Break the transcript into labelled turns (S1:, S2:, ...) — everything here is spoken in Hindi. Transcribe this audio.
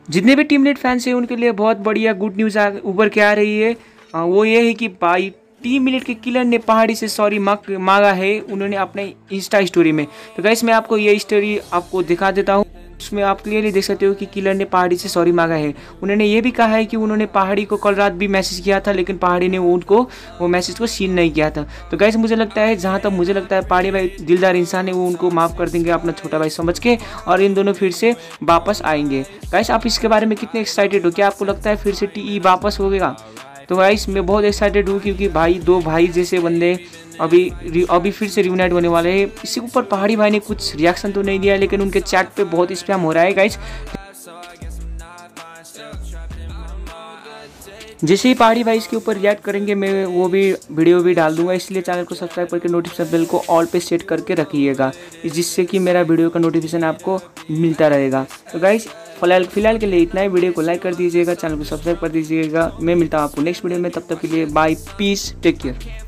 S1: जितने भी टीम लीड फैंस हैं उनके लिए बहुत बढ़िया गुड न्यूज़ उभर के आ रही है। वो ये है कि भाई टीम लीड के किलर ने पहाड़ी से सॉरी मांगा है उन्होंने अपने इंस्टा स्टोरी में। तो गाइस मैं आपको ये स्टोरी आपको दिखा देता हूँ, उसमें आप क्लियरली देख सकते हो कि किलर ने पहाड़ी से सॉरी मांगा है। उन्होंने ये भी कहा है कि उन्होंने पहाड़ी को कल रात भी मैसेज किया था, लेकिन पहाड़ी ने उनको वो मैसेज को सीन नहीं किया था। तो गाइस मुझे लगता है, जहाँ तक मुझे लगता है, पहाड़ी भाई दिलदार इंसान है, वो उनको माफ़ कर देंगे अपना छोटा भाई समझ के, और इन दोनों फिर से वापस आएंगे। गाइस आप इसके बारे में कितने एक्साइटेड हो? क्या आपको लगता है फिर से टीई वापस होगा? तो गाइस मैं बहुत एक्साइटेड हूँ, क्योंकि भाई दो भाई जैसे बंदे अभी फिर से रियूनाइट होने वाले हैं। इसके ऊपर पहाड़ी भाई ने कुछ रिएक्शन तो नहीं दिया, लेकिन उनके चैट पे बहुत स्पैम हो रहा है गाइस। जैसे ही पहाड़ी भाई इसके ऊपर रिएक्ट करेंगे मैं वो भी वीडियो भी डाल दूंगा, इसलिए चैनल को सब्सक्राइब करके नोटिफिकेशन बेल को ऑल पे सेट करके रखिएगा, जिससे कि मेरा वीडियो का नोटिफिकेशन आपको मिलता रहेगा। तो गाइस फिलहाल के लिए इतना ही। वीडियो को लाइक कर दीजिएगा, चैनल को सब्सक्राइब कर दीजिएगा। मैं मिलता हूँ आपको नेक्स्ट वीडियो में, तब तक के लिए बाय, पीस, टेक केयर।